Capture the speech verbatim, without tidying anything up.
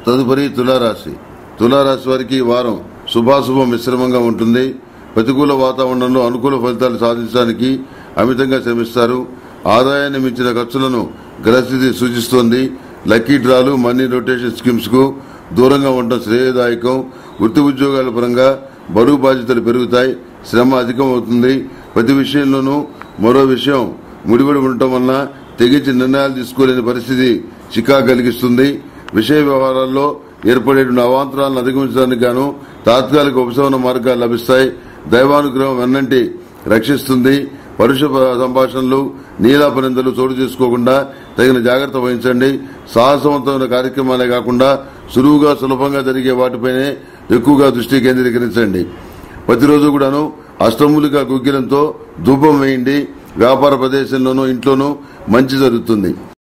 తదుపరి తులారాశి. తులారాశి వారికి ఈ వారం శుభాశుభ మిశ్రమంగా ఉంటుంది. ప్రతికూల వాతావరణంలో అనుకూల ఫలితాలు సాధించడానికి అమితంగా శ్రమిస్తారు. ఆదాయాన్ని మించిన ఖర్చులను గ్రహస్థితి సూచిస్తోంది. లక్కీ డ్రాలు, మనీ రొటేషన్ స్కీమ్స్ కు దూరంగా ఉండడం శ్రేయదాయకం. వృత్తి ఉద్యోగాల పరంగా బరువు బాధ్యతలు పెరుగుతాయి. శ్రమ అధికం అవుతుంది. ప్రతి విషయంలోనూ మరో విషయం ముడిపడి ఉండటం వలన తెగించి నిర్ణయాలు తీసుకోలేని పరిస్థితి చికాకు కలిగిస్తుంది. విషయ వ్యవహారాల్లో ఏర్పడేటువంటి అవాంతరాలను అధిగమించడానికి గాను తాత్కాలిక ఉపశమన మార్గాలు లభిస్తాయి. దైవానుగ్రహం వెన్నంటి రక్షిస్తుంది. పరుష సంభాషణలు, నీలాపనిందలు చోటు చేసుకోకుండా తగిన జాగ్రత్త వహించండి. సాహసవంతమైన కార్యక్రమాలే కాకుండా సులువుగా సులభంగా జరిగే వాటిపైనే ఎక్కువగా దృష్టి కేంద్రీకరించండి. ప్రతిరోజు కూడాను అష్టమూలిక గుగ్గిలంతో ధూపం వేయండి. వ్యాపార ప్రదేశంలోనూ ఇంట్లోనూ మంచి జరుగుతుంది.